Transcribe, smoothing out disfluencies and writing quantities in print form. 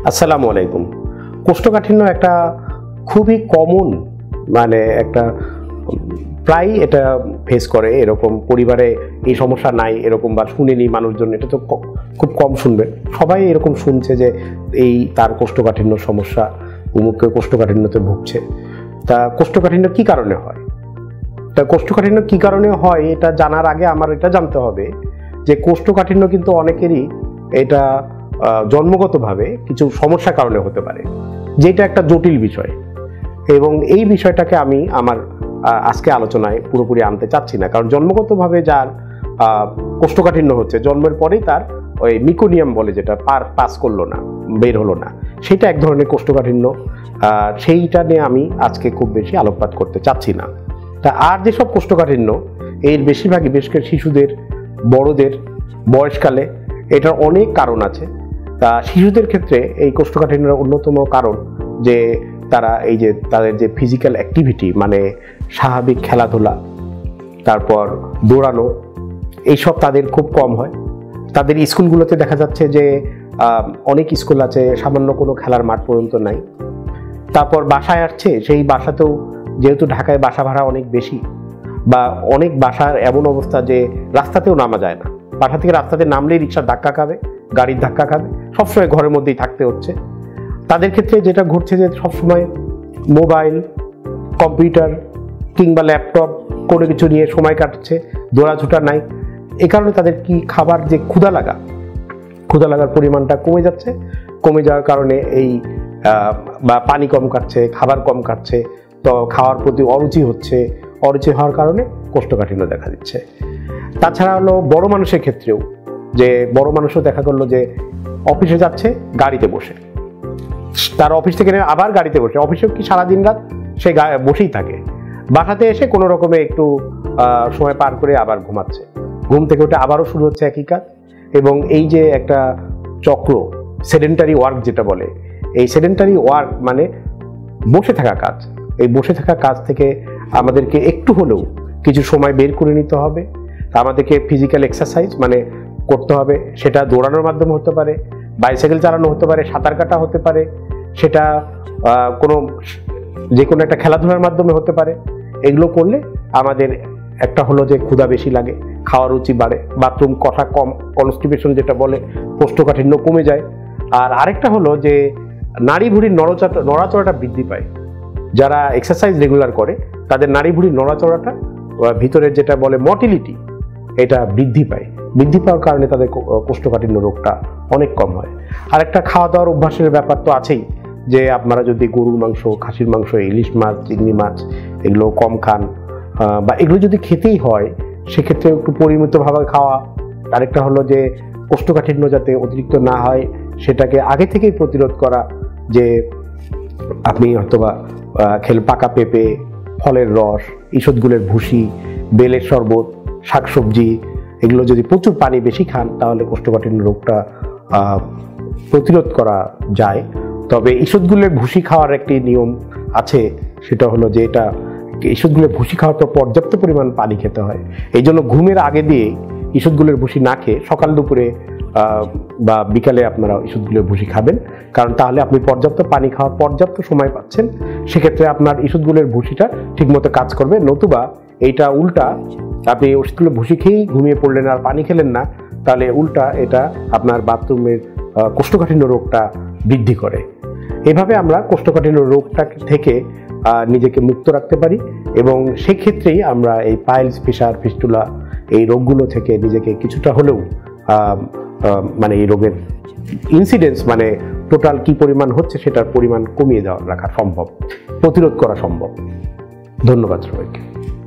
আসসালামু আলাইকুম। কোষ্ঠকাঠিন্য একটা খুবই কমন, মানে একটা প্রায় এটা ফেস করে, এরকম পরিবারে এই সমস্যা নাই এরকম বা শুনেনি মানুষজন, এটা তো খুব কম শুনবে। সবাই এরকম শুনছে যে এই তার কোষ্ঠকাঠিন্য সমস্যা, অমুকে কোষ্ঠকাঠিন্যতে ভুগছে। তা কোষ্ঠকাঠিন্য কি কারণে হয়? তা কোষ্ঠকাঠিন্য কি কারণে হয় এটা জানার আগে আমার এটা জানতে হবে যে কোষ্ঠকাঠিন্য কিন্তু অনেকেরই এটা জন্মগতভাবে কিছু সমস্যার কারণে হতে পারে, যেটা একটা জটিল বিষয়। এবং এই বিষয়টাকে আমি আমার আজকে আলোচনায় পুরোপুরি আনতে চাচ্ছি না, কারণ জন্মগতভাবে যার কোষ্ঠকাঠিন্য হচ্ছে, জন্মের পরেই তার ওই মিকোনিয়াম বলে যেটা পাস করলো না, বের হলো না, সেটা এক ধরনের কোষ্ঠকাঠিন্য। সেইটা নিয়ে আমি আজকে খুব বেশি আলোকপাত করতে চাচ্ছি না। তা আর যেসব কোষ্ঠকাঠিন্য, এর বেশিরভাগই বিশেষ করে শিশুদের, বড়দের, বয়সকালে, এটার অনেক কারণ আছে। তা শিশুদের ক্ষেত্রে এই কোষ্ঠকাঠিন্যের অন্যতম কারণ যে তারা এই যে তাদের যে ফিজিক্যাল অ্যাক্টিভিটি, মানে স্বাভাবিক খেলাধুলা, তারপর দৌড়ানো, এইসব তাদের খুব কম হয়। তাদের স্কুলগুলোতে দেখা যাচ্ছে যে অনেক স্কুল আছে সামান্য কোনো খেলার মাঠ পর্যন্ত নাই। তারপর বাসায় আসছে, সেই বাসাতেও যেহেতু ঢাকায় বাসা ভাড়া অনেক বেশি, বা অনেক বাসার এমন অবস্থা যে রাস্তাতেও নামা যায় না। বাসা থেকে রাস্তাতে নামলেই রিক্সার ধাক্কা খাবে, গাড়ির ধাক্কা খাবে, সবসময় ঘরের মধ্যেই থাকতে হচ্ছে। তাদের ক্ষেত্রে যেটা ঘটছে যে সবসময় মোবাইল, কম্পিউটার কিংবা ল্যাপটপ কোনো কিছু নিয়ে সময় কাটছে, দৌড়াঝুটা নাই। এ কারণে তাদের কি খাবার যে ক্ষুধা লাগার পরিমাণটা কমে যাচ্ছে। কমে যাওয়ার কারণে এই বা পানি কম খাচ্ছে, খাবার কম খাচ্ছে, তো খাওয়ার প্রতি অরুচি হচ্ছে। অরুচি হওয়ার কারণে কোষ্ঠকাঠিন্য দেখা দিচ্ছে। তাছাড়া হলো বড় মানুষের ক্ষেত্রেও, যে বড় মানুষও দেখা গেল যে অফিসে যাচ্ছে গাড়িতে বসে, তার অফিস থেকে আবার গাড়িতে বসে, অফিসেও কি সারাদিন রাত সে বসেই থাকে, বাসাতে এসে কোনো রকমে একটু সময় পার করে আবার ঘুমাচ্ছে, ঘুম থেকে উঠে আবারও শুরু হচ্ছে একই কাজ। এবং এই যে একটা চক্র, সেডেন্টারি ওয়ার্ক যেটা বলে, এই সেডেন্টারি ওয়ার্ক মানে বসে থাকা কাজ। এই বসে থাকা কাজ থেকে আমাদেরকে একটু হলেও কিছু সময় বের করে নিতে হবে। আমাদেরকে ফিজিক্যাল এক্সারসাইজ মানে করতে হবে। সেটা দৌড়ানোর মাধ্যমে হতে পারে, বাইসাইকেল চালানো হতে পারে, সাঁতার কাটা হতে পারে, সেটা যে কোনো একটা খেলাধুলার মাধ্যমে হতে পারে। এগুলো করলে আমাদের একটা হলো যে ক্ষুধা বেশি লাগে, খাওয়ার রুচি বাড়ে, বাথরুম কষা কম, কনস্টিপেশন যেটা বলে, কোষ্ঠকাঠিন্য কমে যায়। আর আরেকটা হলো যে নাড়ি ভুঁড়ির নড়াচড়াটা বৃদ্ধি পায়। যারা এক্সারসাইজ রেগুলার করে তাদের নাড়ি ভুঁড়ির নড়াচড়াটা, ভিতরের যেটা বলে মটিলিটি, এটা বৃদ্ধি পায়। বৃদ্ধি পাওয়ার কারণে তাদের কোষ্ঠকাঠিন্য রোগটা অনেক কম হয়। আর একটা খাওয়া দাওয়ার অভ্যাসের ব্যাপার তো আছেই, যে আপনারা যদি গরুর মাংস, খাসির মাংস, ইলিশ মাছ, চিংড়ি মাছ এগুলো কম খান, বা এগুলো যদি খেতেই হয় সেক্ষেত্রে একটু পরিমিতভাবে খাওয়া। আরেকটা হলো যে কোষ্ঠকাঠিন্য যাতে অতিরিক্ত না হয় সেটাকে আগে থেকেই প্রতিরোধ করা, যে আপনি হয়তোবা পাকা পেঁপে, ফলের রস, ঈষৎগুলের ভুসি, বেলের শরবত, শাকসবজি, এগুলো যদি প্রচুর পানি বেশি খান তাহলে কোষ্ঠকাঠিন্য রোগটা প্রতিরোধ করা যায়। তবে ঈষৎগুলের ভুসি খাওয়ার একটি নিয়ম আছে, সেটা হলো যে এটা ঈষৎগুলের ভুসি খাওয়ার পর পর্যাপ্ত পরিমাণ পানি খেতে হয়। এই জন্য ঘুমের আগে দিয়ে ঈষৎগুলের ভুসি না খেয়ে সকাল দুপুরে বা বিকালে আপনারা ঈষৎগুলের ভুসি খাবেন, কারণ তাহলে আপনি পর্যাপ্ত পানি খাওয়ার পর্যাপ্ত সময় পাচ্ছেন। সেক্ষেত্রে আপনার ঈষৎগুলের ভুসিটা ঠিকমতো কাজ করবে। নতুবা এইটা উল্টা, আপনি ওষুধগুলো ভুসি খেয়েই ঘুমিয়ে পড়লেন আর পানি খেলেন না, তাহলে উল্টা এটা আপনার বাথরুমের কোষ্ঠকাঠিন্য রোগটা বৃদ্ধি করে। এভাবে আমরা কোষ্ঠকাঠিন্য রোগটা থেকে নিজেকে মুক্ত রাখতে পারি, এবং সেক্ষেত্রেই আমরা এই পাইলস, ফিশার, ফিস্টুলা এই রোগগুলো থেকে নিজেকে কিছুটা হলেও মানে এই রোগের ইনসিডেন্স, মানে টোটাল কি পরিমাণ হচ্ছে সেটার পরিমাণ কমিয়ে রাখা সম্ভব, প্রতিরোধ করা সম্ভব। ধন্যবাদ সবাইকে।